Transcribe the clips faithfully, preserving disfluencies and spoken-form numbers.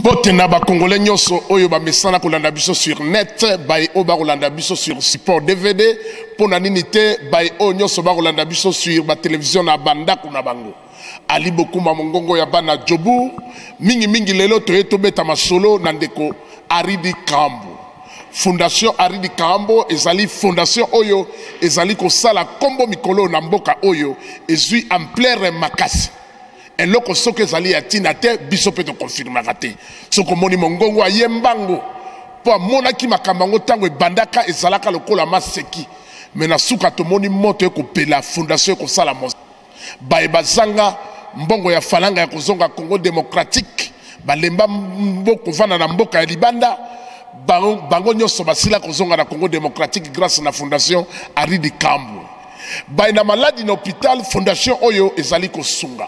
Botena ba Congolais nyonso oyo ba mesana kolanda biso sur net bay o ba kolanda biso sur support D V D pour na nini te bay o nyonso ba kolanda biso sur ba télévision na banda kuna bango ali bokuma mongongo ya bana jobu mingi mingi lelo toyeto beta masolo na ndeko Aridi Kambo Fondation Aridi Kambo ezali fondation oyo ezali ko sala kombo mikolo na mboka oyo ezui en plein makasi. Et loko soke zali atina te biso pe to confirmer raté soko moni mongongo ayembango po mona ki makambango tango bandaka ezalaka lokola maseki mena suka to moni moto ko pela fondation ko sala mos ba bazanga mbongo ya falanga ya kozonga Congo démocratique balemba mboko vana na mboka ya libanda bango bango nyoso basila kozonga na Congo démocratique grâce na fondation Aridi Kambo ba na maladi na hôpital fondation oyo ezali ko sunga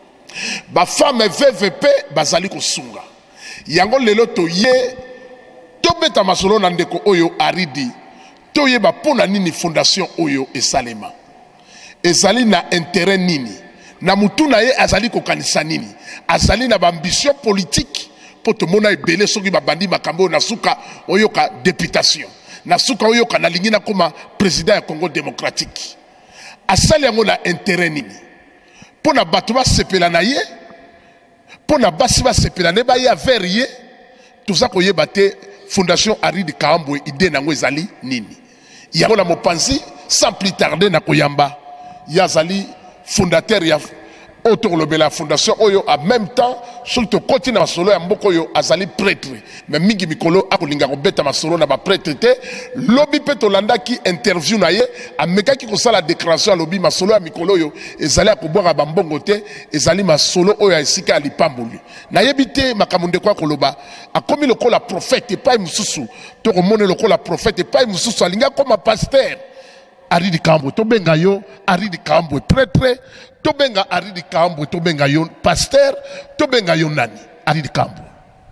ba femme V V P bazali ko sunga yango lelo to ye to beta masolo na ndeko oyo Aridi to ye ba pona nini fondation oyo esalema ezali na intérêt nini na mutu na ye azali ko kanisa nini azali na ba ambition politique po to mona ebele soki ba bandi makambo na suka oyo ka députation na suka oyo ka na lingina koma président ya Congo démocratique asali yango na intérêt nini pour na batuma sepela na ye pour na basiba sepela ne ba ya vers ye tout ça ko yeba te fondation Aridi Kambo idée nango ezali nini yango na mopanzi sans plus tarder na koyamba yazali fondateur ya autolobela fondation oyo en même temps surtout continue na solo ya mboko yo azali prêtre mais mingi mikolo akolinga ko beta masolo na ba prêtre te lobi peto landa ki interview na ye ameka ki ko sala déclaration lobi masolo ya mikolo yo ezali akobwaka ba mbongo te ezali masolo oyo esika alipamboli na yebite makamunde kwa koloba akomi lokola prophète pas mususu to ko mone lokola prophète pas mususu alinga comme pasteur Aridi Kambo to benga yo Aridi Kambo prêtre to benga Aridi Kambo to benga yo pasteur to benga yo nani Aridi Kambo.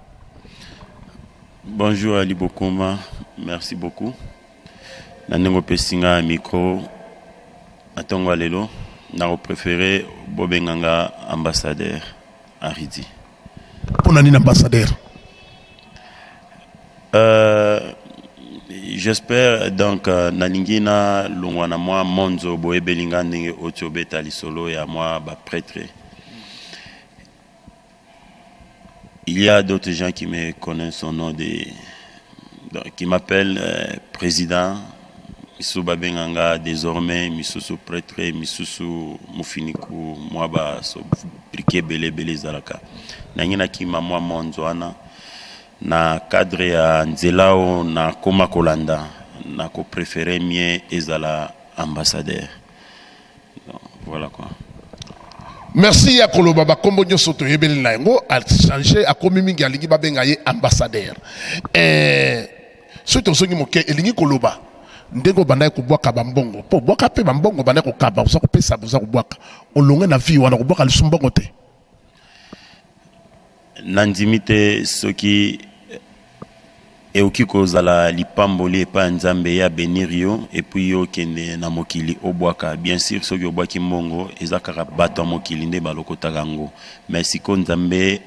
Bonjour Ali Bokoma, merci beaucoup. Nanengo pesinga micro atongo lelo na préféré bobenganga ambassadeur Aridi. Pour nani ambassadeur? Euh J'espère donc euh, Nalingina longwana moi monzo boye belinga ndenge otobeta lisolo ya moi ba prêtre. Il y a d'autres gens qui me connaissent son nom de donc, qui m'appellent euh, président Misusu Babenganga désormais Misusu prêtre Misusu Mufiniku moi ba so briquet belé belé zalaka. Nangina ki ma moi monzo ana na cadre ya nzelao na koma kolanda na ko préféré mien ezala ambassadeur. Donc, voilà quoi. Merci ya koloba ba kombo nyoso to yebeli na ngo a changer akomi mingi alingi babenga ye ambassadeur. Eh surtout songi moke elingi koloba ndengo banda ko bwaka bambongo po bwaka pe bambongo banda ko kaba usa ko pesa usa ko bwaka olonge na vie wana ko bwaka lisumbongo te. Nandimite soki et oki kozala lipamboli epa nzambe ya benirio et puis yo kende na mokili obwaka bien sûr soki obwaki mbongo ezakaka bato mokili nde balokotaka ngo mais siko nzambe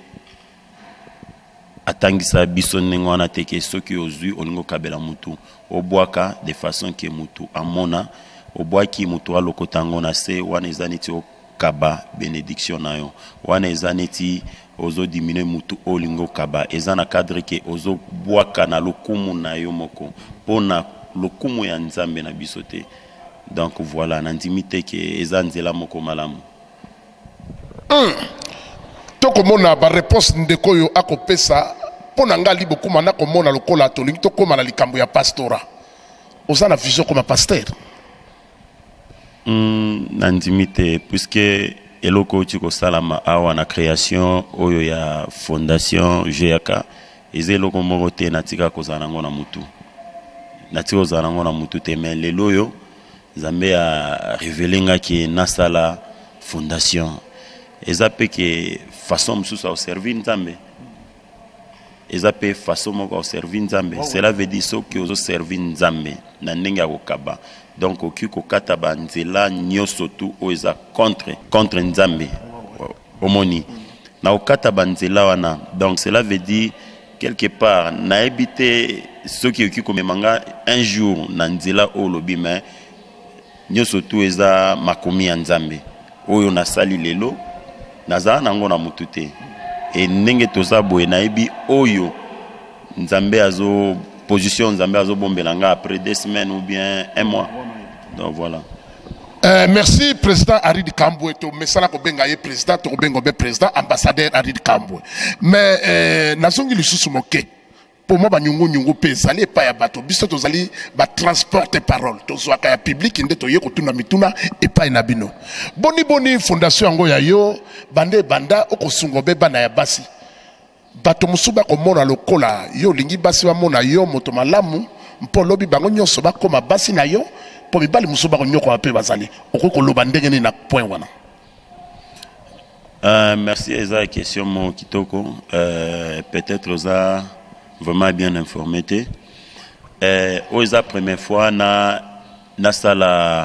atangisa biso ndenge wana teke soki ozwi olingo kabela mutu obwaka de façon que mutu amona obwaki mutu alokotango na se wana ezaniti okaba bénédiction na yo wana ezaniti ozo diminuer mutu olingo kaba ezana cadre ke ozo bwaka na lokumu na yo moko pona lokumu ya nzambe na bisote. Donc voilà nandimite ke ezanzela moko malamu. Mm. Toko mona ba réponse ndeko yo akopesa pona ngali bokuma na komona lokola tolingi to koma na likambo ya pastora. Ozana vision comme pasteur. Mm, nandimite puisque eloko chiko salama awa na création oyo ya fondation G A K ezeloko moko te natika kozala ngo na mutu natika kozala ngo na mutu te mais lelo yo Nzambe a révélenga ki nasala fondation eza pe ke façon mususu au servir Nzambe eza pe façon moko au servir Nzambe cela veut dire so ki ozo servir Nzambe na ndenge ya kokaba. Donc oki kokata banzela nyoso tu oza contre contre Nzambe omoni na okata banzela wana. Donc cela veut dire quelque part na habité ceux qui occupent comme manga un jour na nzela o lobi mais nyoso tu eza makomi ya Nzambe oyo na sali lelo naza nango na mutute et ndenge toza boye na ebi oyo Nzambe azo position Nzambe azo bombelanga après deux semaines ou bien un mois. Donc voilà. Euh, merci président Arid Kambwe to mesala ko benga ye président to bengo be président ambassadeur Arid Kambwe. Mais euh, nazongi lisusu moke. Pour moi ba nyungu nyungu pe zali pa ya bato biso to zali ba transporter parole to zwaka ya public inde to yeko tuna mituna e pa na bino. Boni boni fondation ngo ya yo bande banda okosungo be bana ya basi. Bato musuba ko mona lokola yo lingi basi wa mona yo moto malamu mpo lobi bango nyonso ba koma basi na yo. Pour me parler musuba ko nyoko ape bazali okoko loba ndenge ni na point wana. Euh, merci Eza question mon kitoko euh, peut-être Oza vraiment bien informé té euh Oza première fois na na sala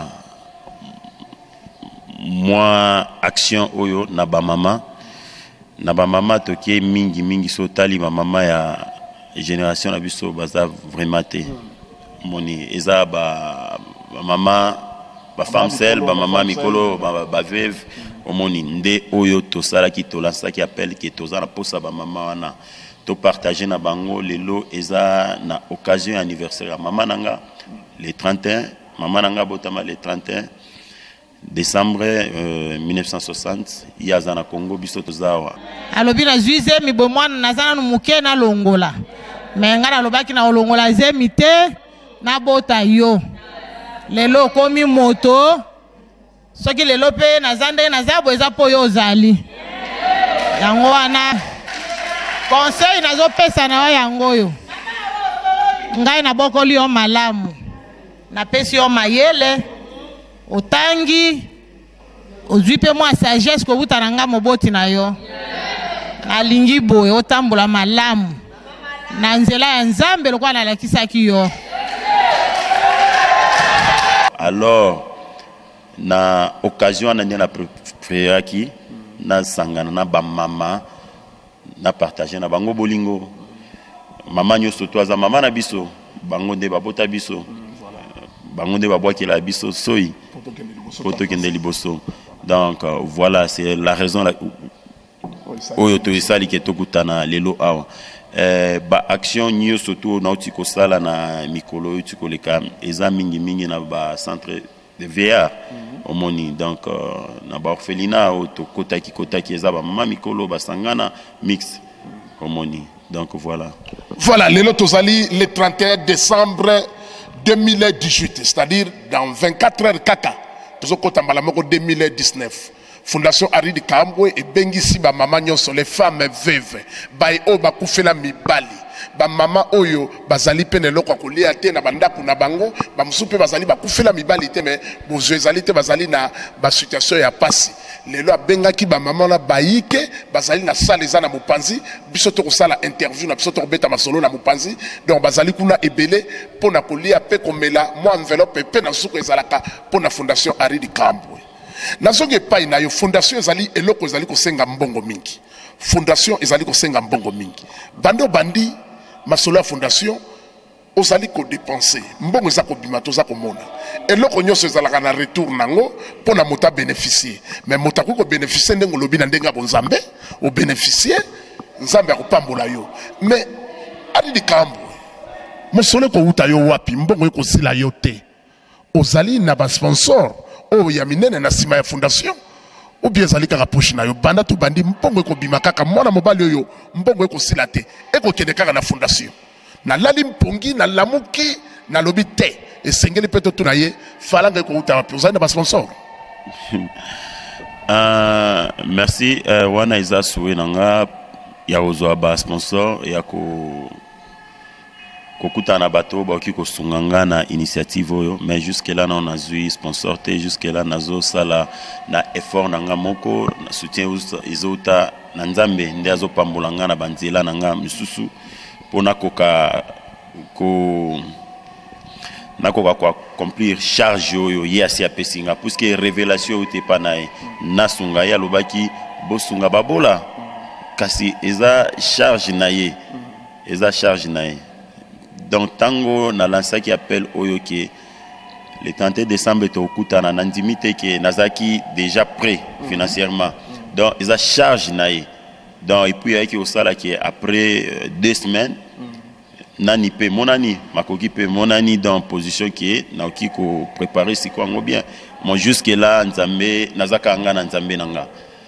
moi action oyo na ba mama na ba mama toke mingi mingi so tali ba mama ya génération na biso baza vraiment té moni Eza ba maman ba femme seule ba maman mikolo ba ba veuve omoni nde oyo to sala ki to lança qui appelle ki to za na posa ba maman wana to partager na bango lelo eza na occasion anniversaire ya maman nanga le trente et un maman nanga botama le trente et un décembre euh, mille neuf cent soixante ya za na Congo biso to zawa alobi na juize mi bomwana na zana muke na longola mais ngala lobaki na longola zemite na bota yo lelo komi moto soki lelo pe nazande nazabo eza po yo zali yango wana conseil nazo pesa na yango yo ngai na bokoli yo malamu na pesi yo mayele otangi ozwi pe moi sagesse ko butananga moboti na yo na lingi boye otambola malamu na nzela ya Nzambe lokwa na lakisaki yo. Alors na occasion na na prière qui na sangana na ba mama na partager na bango bolingo mama nyoso toza mama na biso bango nde babota biso bango nde babwa la biso soi poto kende liboso. Donc euh, voilà c'est la raison la oyo to isali ke tokutana lelo awa eh ba action nyo surtout na utiko sala na mikolo utiko leka eza mingi mingi na ba centre de V R au moni. Donc euh, na ba orphelinat auto kota ki kota ki eza ba mama mikolo ba sangana mix au moni. Donc voilà. Voilà, lelo tozali le trente et un décembre deux mille dix-huit, c'est-à-dire dans vingt-quatre heures kaka tozokota mbala moko deux mille dix-neuf. Fondation Arid Kambwe et bengisi ba mama nyonso les femmes veuves bay o ba kufela mibali ba mama oyo bazali pene loko kolia te na bandaku na bango ba musupe bazali ba kufela mibali te mais bozwe zali te bazali na ba situation ya pasi lelo abengaki ba mama na bayike bazali na salle eza na mopanzi biso to kosala interview na biso to kobeta masolo na mopanzi donc bazali kuna ebele pona kolia pe komela mo enveloppe pe na suko ezalaka pona Fondation Arid Kambwe. Nazonge pa ina yo fondation ezali eloko ezali kosenga mbongo mingi. Fondation ezali kosenga mbongo mingi. Bando bandi masolo ya fondation ozali ko dépenser. Mbongo ezako bima toza ko mona. Eloko nyonso ezalaka na retour nango pona mota bénéficier. Mais mota ko bénéficier ndengo lobi na ndenga bonzambe o bénéficier nzambe akopambola yo. Mais Arid Kambwe mosolo ko uta yo wapi mbongo ko sila yo te. Ozali na ba sponsor o ya minene na sima ya fondation ou bien zali kaka poche na yo banda tu bandi mbongo ko bima kaka mwana mobali oyo mbongo ko silate e ko kende kaka na fondation na lali mpongi na lamuki na lobi te e sengeli peto tu na ye falanga ko uta wapi ozali na ba sponsor. euh merci euh, wana iza suwe nanga ya ozo ba sponsor ya ko kokuta na bato baoki kosunganga na initiative oyo mais jusque là on a zui sponsor te jusque là nazo sala na effort nanga moko na soutien izota na Nzambe ndi azo pambulanga na banzela nanga misusu pona koka ko na koka kwa accomplir charge oyo yasi apesinga puisque révélation était pas na na sunga ya lobaki bosunga babola kasi eza charge naye eza charge naye donc tango na lansaki appel oyo ke le trente décembre to okutana na ndimite ke nazaki déjà prêt financièrement donc eza charge naye donc et puis ayaki osala ke après euh, deux semaines nani pe monani makoki pe monani dans position qui est na ki ko préparer si quoi ngo bien moi jusque là nzambe nazaka nga na nzambe nanga.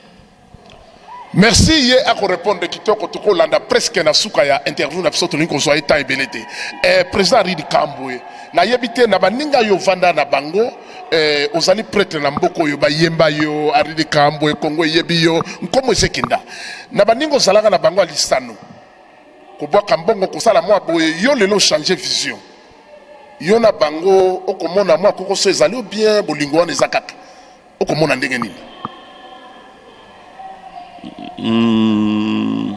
Merci ye ako répondre kitoko toko landa presque na suka ya interview na biso ko zo eta ebelete eh président Ridi Kambwe na yebite na baninga yo vanda na bango eh ozali prêtre na mboko yo bayemba yo Ridi Kambwe Kongo yebi yo nkomo sekinda na baningo zalaka na bango alisano ko bwaka mbongo kosala mwa boye yo lelo changer vision yo na bango okomona mwa koko so ezali bien bolingo wana ezakaka okomona ndenge nini? Mm.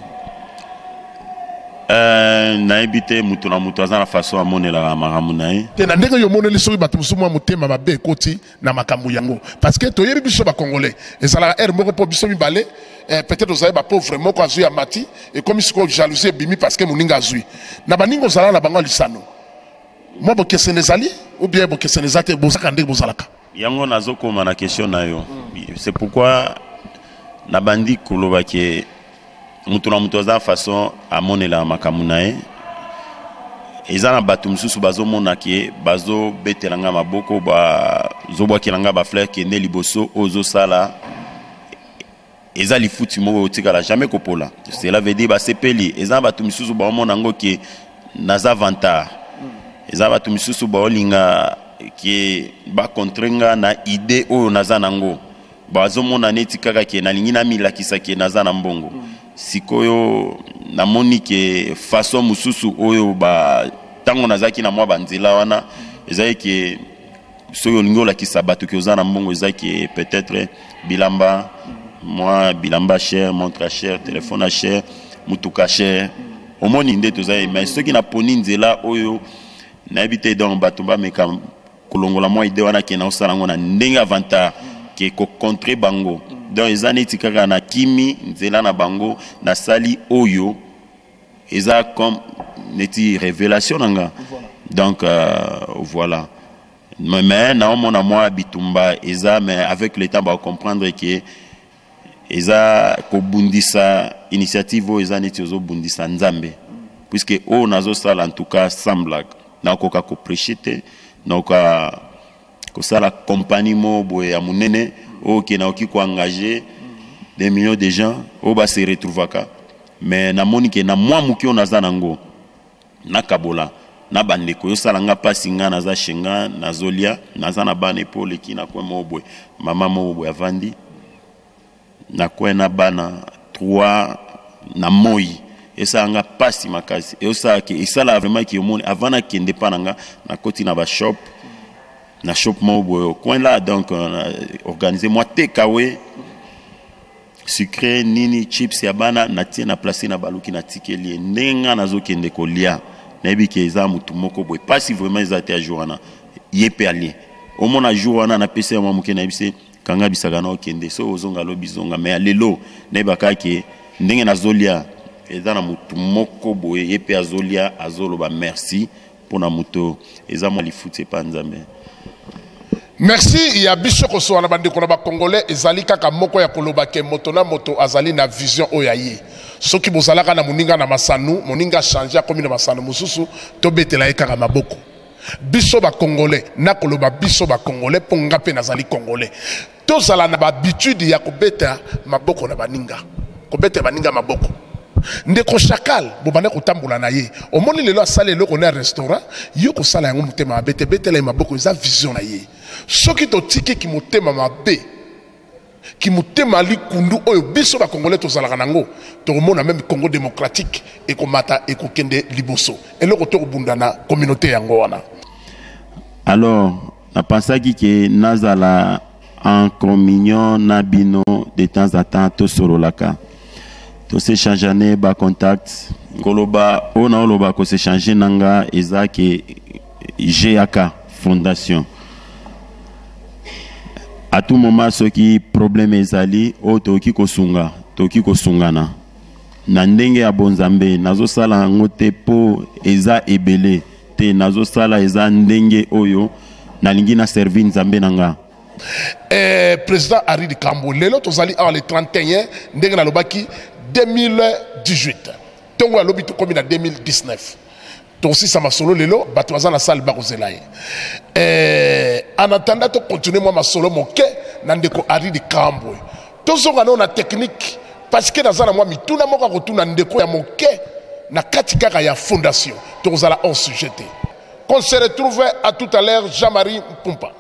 Euh, naibite mutu na mutu aza na façon amonela makambo na ye te na ndenge yo moneli soki bato mosusu mwa motema mabe ekoti na makambo yango parce que toyebi biso bacongolais ezalaka ere moko mpo biso mibale eh, peut-être ozali bapauvre moko azwi ya mati ekomi sikoyo jalousie ebimi parce que moninga azwi na baninga ozalaka na bango alisano mwa bokesene ezali ou bien bokesene eza te bozaka ndenge bozalaka yango nazokoma na question na yo c'est pourquoi na bandi koloba ke mutu na mutu aza façon amonela makambo na ye eza na bato mosusu bazomona ke bazobetelanga maboko bazobwakelanga bafleur kende liboso ozosala eza lifuti moko otikala jamais kopola cela veut dire basepeli eza bato mosusu baomona yango ke naza vantard eza bato mosusu baolinga ke bakontrenga na idée oyo naza nango bazomona neti kaka ke nalingi namilakisa ke naza na mbongo sikoyo namoni ke façon mususu oyo ba tango nazaki na mwa banzela wana ezaki ke soyo olingi olakisa bato ke oza na mbongo ezaki ke peut-être bilamba moi bilamba cher, montre cher, téléphone cher, mutuka cher omoni nde tozayi mais soki na poni nzela oyo nayebi donc bato bameka kolongola mwa ide wana ke na osala ngo na ndenge avantage ke ko contre bango donc eza neti kaka na kimi nzela na bango na sali oyo eza comme neti révélation nanga donc euh, voilà mais na omona mwa bitumba eza mais avec le temps ba comprendre que eza ko bundisa initiative o eza neti ozo bundisa nzambe puisque o nazo sala en tout cas semble na ko ka ko prêcher te na ko kosala compagnie mo boye ya munene o ke na oki ko engager des millions de gens o ba se retrouvaka mais na moni ke na mwa muki on aza nango na kabola na bandeko yo sala nga pasi nga naza shenga nazolia naza na bana epole ki na kwa mo boye mama mo boye avandi na kwa na bana trois na moi esa nga pasi makasi e osa ke isala vraiment ki omoni avant na kende pananga na koti na ba shop na shop mo boyo coin là donc euh, organiser moi takeaway sucré nini chips ya bana na tie na place na baluki na tikeli ndenga nazokende kolia nayebi ke eza mutu moko boye pasi vraiment ezate a journa yepe ali au mona journa na pese mo muke na bise kanga bisaka na okende so ozonga lo bizonga mais lelo neba kake ndenge nazolia eza na mutu moko boye yepe azolia azoloba merci pona muto eza mo lifuti pa nzambe. Merci ya biso ko so na bandeko na ba congolais ezali kaka moko ya koloba ke moto na moto azali na vision oyaye soki bozalaka na moninga na masanu moninga changer comme na masanu mususu to betela e kaka maboko biso ba congolais na koloba biso ba congolais ponga pe nazali congolais to zala na ba habitude ya kobeta maboko na baninga kobeta baninga maboko ndeko chakal bobane kotambola na ye omoni lelo asale loko na restaurant yo ko sala yango mutema abete betela maboko eza vision na ye soki to tiki ki mutema mabe ki mutema likundu oyo biso ba congolais to zalaka nango to mona même Congo démocratique et komata et kokende liboso eloko to bunda na communauté yango wana. Alors na pensaki ke nazala en communion na bino de temps en temps to sololaka to s'échanger ba contact koloba ona oloba ko s'échanger nanga ezake G A K fondation à tout moment ce qui problème ezali o toki ko sunga toki ko sungana na ndenge ya bonzambe nazosala yango te po eza ebele te nazosala eza ndenge oyo nalingi na servir nzambe nanga. Eh, président Harry Kambo lelo tozali en le trente et un ndenge na lobaki deux mille dix-huit tongo ya lobi to komi na deux mille dix-neuf tosi sama solo lelo bato baza na salle bakozela ye. Eh, en attendant to continuer moi masolo moke na ndeko Harry Kambo tozonga na technique parce que naza na moi mituna moko kotuna ndeko ya moke na kati kaka ya fondation tozala en sujet. Qu'on se retrouve à tout à l'heure. Jean-Marie Pumpa.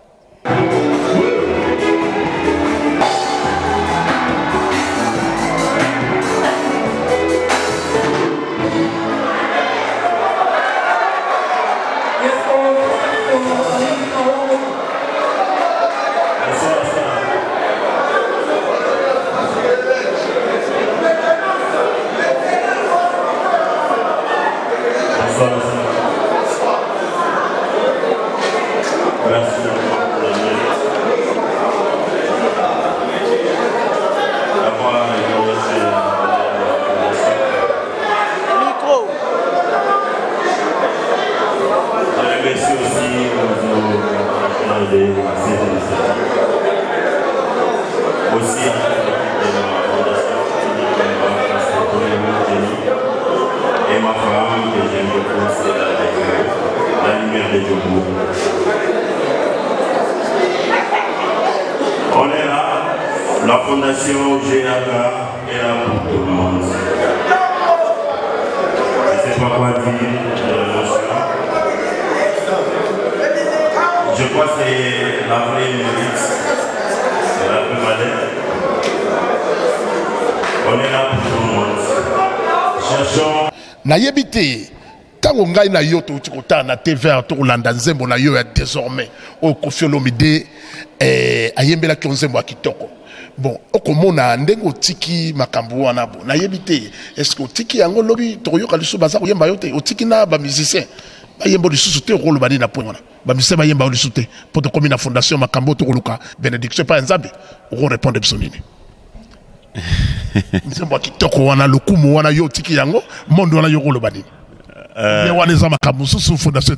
On est là, la fondation G A K est là pour tout le monde. Je ne sais pas quoi dire. Je crois que c'est la vraie mérite, c'est la vraie valeur. On est là pour tout le monde. Cherchons. Nayebite. Tango ngai na yo to tikota na T V to Landa nzembo na yo ya désormais o Koffi Olomide eh ayembela ki nzembo akitoko. Bon okomona ndengo tiki makambo wana bo nayebite est-ce que tiki yango lobi to yo kaliso baza ko yemba yo te o tiki na ba musicien ba yembo lisusu te rolo bani na point ba musicien ba yemba lisusu te pour te comme na fondation makambo to luka bénédiction pas nzambe o répondre bisonini. Nzembo akitoko wana lokumu wana yo tiki yango mondo wana yo rolo bani. Euh, fondation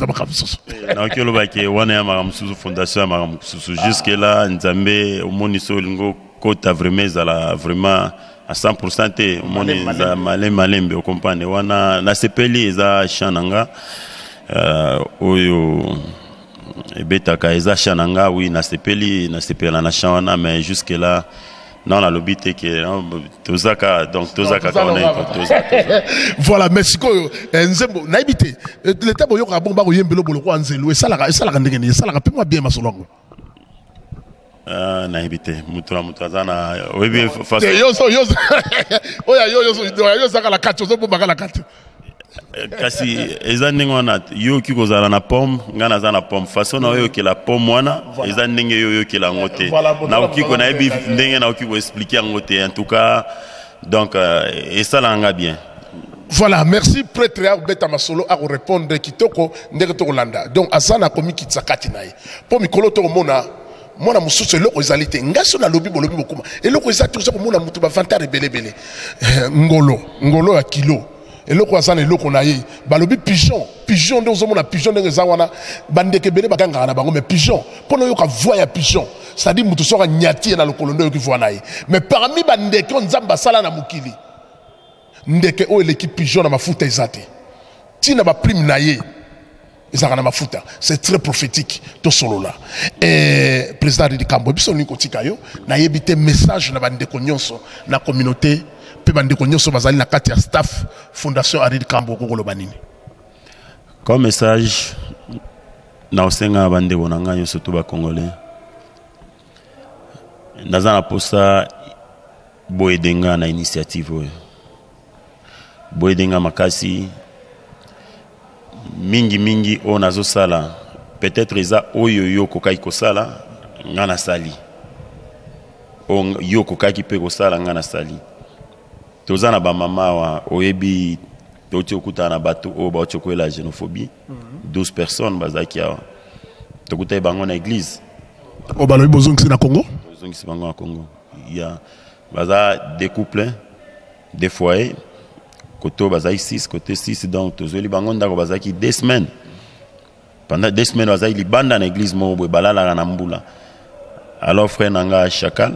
jusque là nzambe omoniso lingo kota vraiment zala vraiment à cent pour cent te omoni za malem malembe o comprendre wana na sepeli eza chananga euh oyo ebetaka eza chananga oui na sepeli na sepela na chanana mais jusque là non, la lobby est que Tozaka, donc Tozaka, voilà, merci. Nzembo, naibité. L'état où il y a un bon barreau, il y a un bon barreau, et ça la, ça la rende gagnée, ça la rappelle moi bien ma solongo. Ah, naibité. Moutoura, moutouazana. Oui, bien, façon. Yo, yo, yo, yo, yo, yo, yo, ça la carte, yo, ça la carte. Kasi eza ndenge wana yo ki kozala na pomme ngana za na pomme façon na yo ki la pomme wana eza ndenge yo yo ki la ngote na oki ko na ebi ndenge na oki ko expliquer ngote en tout cas donc euh, et ça langa bien. Voilà, merci prêtre Albert Masolo à répondre kitoko ndenge to Landa. Donc azana komi kitsakati naye. Po mikolo to mona mona mususu eloko ezali te ngaso na lobi bolobi bokuma eloko ezali to mona mutu ba vantare belebele ngolo ngolo ya kilo. Et le croissant et le qu'on a eu, balobi pigeon, pigeon de aux na pigeon de zawana, bandeke bele baganga na bango mais pigeon, pour nous yoka voya pigeon, ça dit mutu sora nyati na le colondo qui voit naï. Mais parmi bandeke on zamba sala na mukili, ndeke o l'équipe pigeon na mafuta ezate, tina ba prime naïe, ezaka na mafuta, c'est très prophétique to solo là. Et président de Kambo, biso ni kotika yo, na yebite message na bandeko nyonso na communauté. Staff Fondation Harry Kambo comme message na osenga bande bonanga yo surtout ba congolais nazana posa boedenga na initiative boedenga makasi mingi mingi o nazo sala peut-être eza oyo yo kokai ko sala ngana sali o yo kokai pe ko sala ngana sali. Tozana ba mama wa oyebi toti okuta na bato o ba choko la xénophobie douze personnes bazaki ya tokuta bango na église o balobi bozongisi na Congo bozongisi bango na Congo ya baza des couples des foyers côté bazai six côté six donc tozoli bango ndako bazaki deux semaines pendant deux semaines bazai libanda na église mo boy balala na mbula. Alors frère nanga Chakal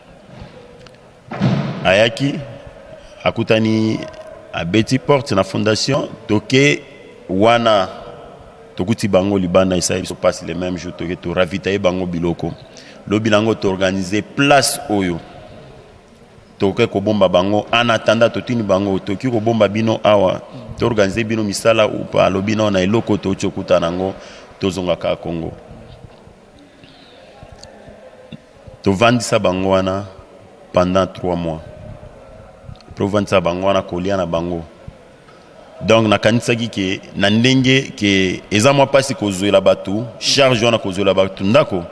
ayaki akutani a beti porte na fondation toke wana tokuti bango libanda isa se passe les mêmes jours toke to ravitailler bango biloko lo bilango to organiser place oyo toke ko bomba bango en attendant totini bango toki ko bomba bino awa to organiser bino misala ou pas lo bino na eloko to chokuta nango tozonga ka Congo to vandisa bango wana pendant trois mois pour vandisa bango wana kolia na bango. Donc na kanisa ki ke na ndenge ke eza mwa pasi kozuela batu charge wana kozuela batu ndako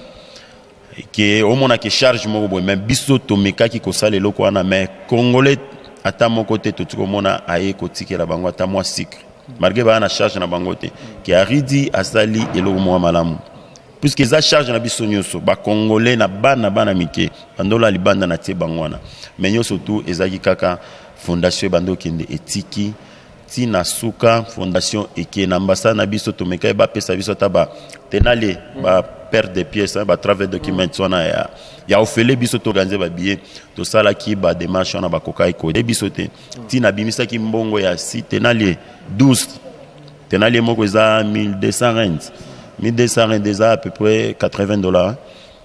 ke omona ke charge moko boy mais biso to mekaki ko sala eloko wana mais congolais ata moko te to tukomona aye kotikela bango ata mwa sikre malgré ba na charge na bango te ke aridi asali eloko mwa malamu puisque eza charge na biso nyonso ba congolais na bana bana mike bandola libanda na tie bango wana mais nyonso tout ezaki kaka fondation bando kende etiki tina suka fondation eke na ambassade na biso to meka ba pesa biso taba tenale ba perdre des pièces ba travers documents wana ya ya ofele biso to organiser ba billet to sala ki ba démarche na ba kokai ko de biso te tina bimisa ki mbongo ya si tenale douze tenale moko za mille deux cents rands mille deux cents rands déjà à peu près quatre-vingts dollars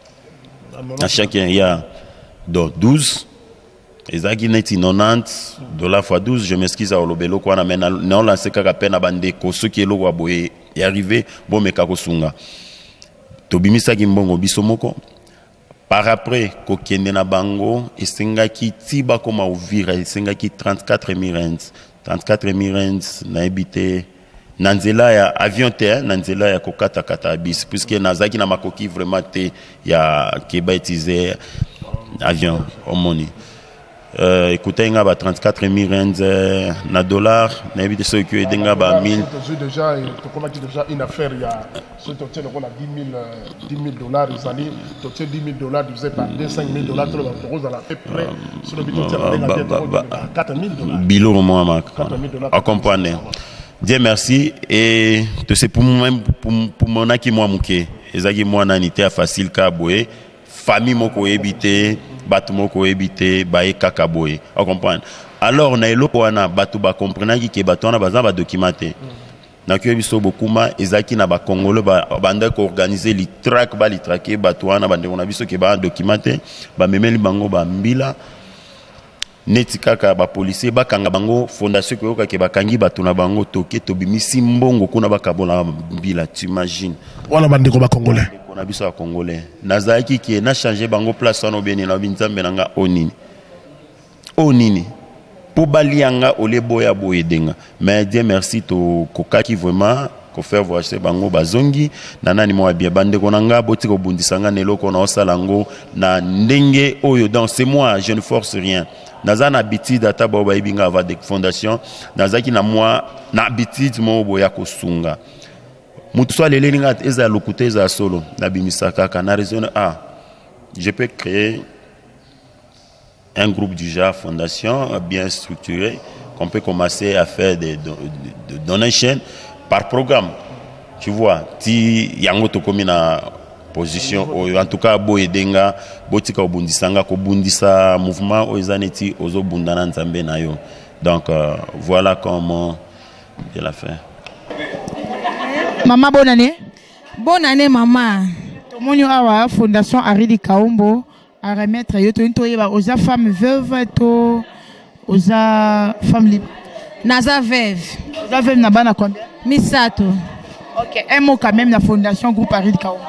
à chacun il y a donc douze ezaki neti quatre-vingt-dix dollars fois douze je m'excuse à olobelo kwa na mena non lancer kaka pena bande ko soki eloko aboye y arrivé bon meka ko sunga to bimisa ki mbongo biso moko par après ko kende na bango esengaki tiba koma Uvira esengaki trente-quatre mille rands trente-quatre mille rands na ebité nanzela ya avion te nanzela ya kokata kata bis puisque nazaki na makoki vraiment te ya keba utiliser avion omoni. Euh, écoutez, il y a trente-quatre mille rands na dollars, il y a mille. J'ai déjà une affaire, il y a dix mille dollars, dix mille dollars divisé par deux, cinq mille dollars, à peu près, sur le bilan de quatre mille dollars. Bilo, moi, à comprendre. Dieu merci, et c'est pour moi-même, pour mon aki moi, mouké, et ça qui moi, nanité à facile kaboué, famille moko ebité, batu moko ebité, bae kakaboé, on comprend. Alors na eloko wana batu ba comprendre ki ke batu wana baza ba documenter. Na kyo biso bokuma ezaki na ba Congolais ba banda ko organiser li track ba li traquer batu wana bande on a biso ke ba documenter, ba memeli bango ba mbila. Neti kaka ba policier ba kanga bango fondation ko yoka ke ba kangi batu na bango toke to bimisi mbongo kuna ba kabola mbila, tu imagines. Wana bande ko ba Congolais. Na biso ya Congolais nazaki ki na changer bango place wana obeni na binzambe nanga onini onini po balianga ole boya boyedenga mais Dieu merci to kokaki vraiment ko faire voyager bango bazongi na nani mo bien bande konanga boti ko bundisanga neloko na osalango na ndenge oyo donc c'est moi je ne force rien nazana habitude ata ba ba ibinga ava de fondation nazaki na moi na habitude mo boya ko sunga. Moutsoa les lignes eza lokuté eza solo na bimisaka kana raison a je peux créer un groupe du genre fondation bien structuré qu'on peut commencer à faire des de, de donations par programme tu vois ti yango to komi na position en tout cas boye denga botika obundisanga ko bundisa mouvement ozaneti ozo bundana nzambe na yo donc euh, voilà comment je l'a fait. Maman, bonne année. Bonne année, maman. Mon awa fondation Aridi Kaombo à remettre yoto into yeba aux femmes veuves to aux femmes libres. Naza veuve. Naza veuve na bana combien? Misato. OK, un mot quand même la fondation groupe Aridi Kaombo.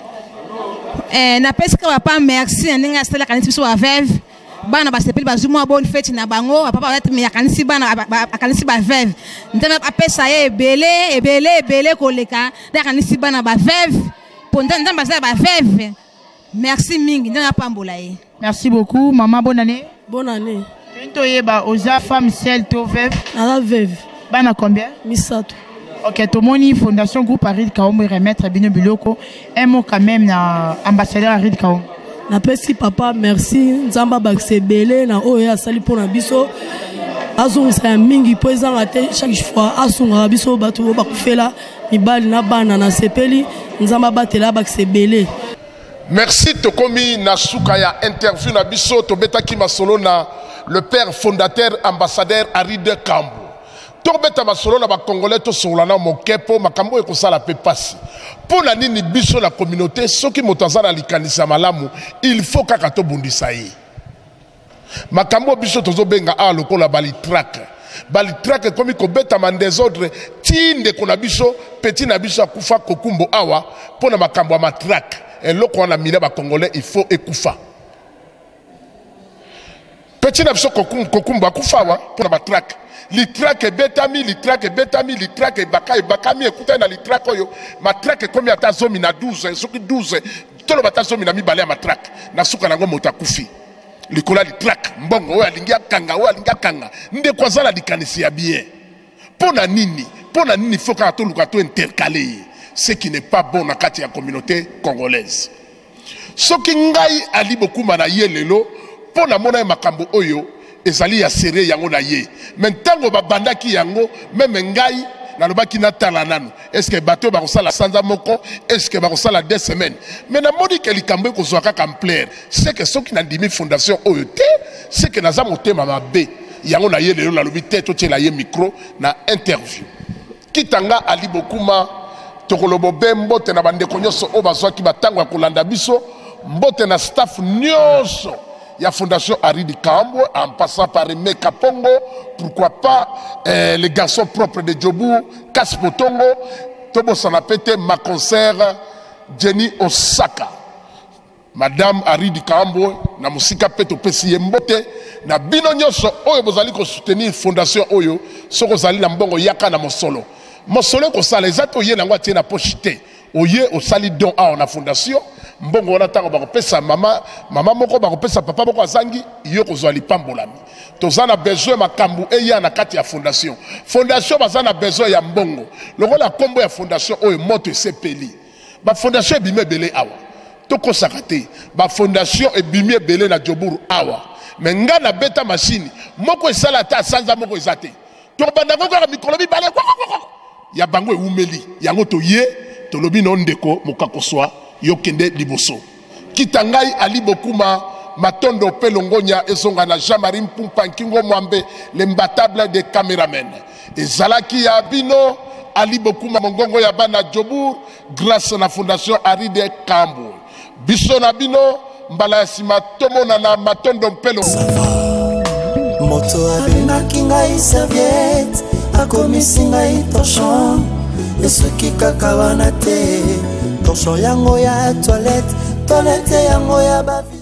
Eh na pesque papa merci ndinga stela kanisi so veuve. Bana ba sepeli ba zuma bonne fête na bango papa ba me yakanisi bana akanisi ba veuve ndana apesa ye belé et belé belé koleka yakanisi bana ba veuve ponda ndamba za ba veuve merci mingi ndana pambola ye. Merci beaucoup maman, bonne année. Bonne année. Binto yeba aux femmes celles to veuve. Na veuve. Bana combien? Misato. OK, Tomoni fondation groupe Aridi Kaombo remettre bino biloko un mot quand même na ambassadeur Aridi Kaombo. napesi papa merci nzamba bakisebele na oyo asali pona biso azongisa ya mingi po ezanga te chaque fois asungaka biso bato oyo bakufela mibali na bana na sepeli nzamba batela bakisebele. Merci tokomi na suka ya interview na biso tobetaki masolo na le père fondateur ambassadeur Aride Kambo. Tobeta masolo na ba congolais to solana mokepo makambo ekosala pe pasi. Pona nini biso la communauté soki motazana likanisa malamu il faut kaka to bundisa yi. Makambo biso tozo benga a lokola bali track. Bali track komi ko beta man désordre tinde kona biso petit na biso akufa kokumbo awa pona makambo ma track. Et loko wana mila ba congolais il faut ekufa. Petit na biso kokumbo akufa wa pona ma track. Li track betami, li track betami, li track bakay bakami écoutez na li track oyo ma track komi ata zomi na douze soki douze tolo bata zomi na mibale ya ma track na suka nango motakufi. Likola li track mbongo oyo alingi akanga oyo alingi akanga nde kwazala likanisi ya bien. Pona nini? Pona nini faut ka to luka to intercaler ce qui n'est pas bon na kati ya communauté congolaise. Soki ngai ali bokuma na ye lelo pona mona makambo oyo ezali ya seré yango na ye. Mentango babandaki yango même ngai na lobaki na tala nanu. Est-ce que bateau ba kosala sanza moko? Est-ce que ba kosala deux semaines? Mais na modi ke likambo ko zoaka kamplaire. C'est que soki na ndimi fondation oyo te, c'est que naza motema mabe. Yango na ye lelo na lobi te to tela ye micro na interview. Kitanga ali bokuma tokolobo mbote na bandeko nyonso o bazwaki batango ya kolanda biso mbote na staff nyonso ya fondation Aride Kambo en passant par Meka Pongo, pourquoi pas euh, les garçons propres de Djobu, Kaspotongo, Tobo Sanapete, ma concert Jenny Osaka. Madame Aride Kambo, na musika peto pesi mbote na bino nyonso oyo bozali ko soutenir fondation oyo soko zali na mbongo yaka na mosolo. Mosolo ko sala ezato ye na ngwa na pochite. Oye osali don a na fondation mbongo wana tango bakopesa mama mama moko bakopesa papa moko azangi yo kozwa lipambolami tozana besoin makambu eya na kati ya fondation fondation bazana besoin ya mbongo lokola kombo ya fondation oyo moto esepeli ba fondation ebimi ebele awa tokosaka te ba fondation ebimi ebele na Djoburu awa me nga na beta machine moko esala ta sanza moko ezate tokobanda kaka mikolo mibale ya bango eumeli yango toye tolobi no ndeko mokakoswa yokende liboso kitangai ali bokuma matondo pelongonya ezonga na Jean-Marie Mpumpa Nkingo Mwambe l'imbattable des caméramen ezalaki ya bino ali bokuma mongongo ya bana Djoburu grâce na fondation Aride Kambo biso na bino mbala ya sima tomona na matondo pelongonya moto abengaki ngai serviette akomisi ngai torchon esoki kaka wana te torchon yango ya toilette toilette yango ya bavi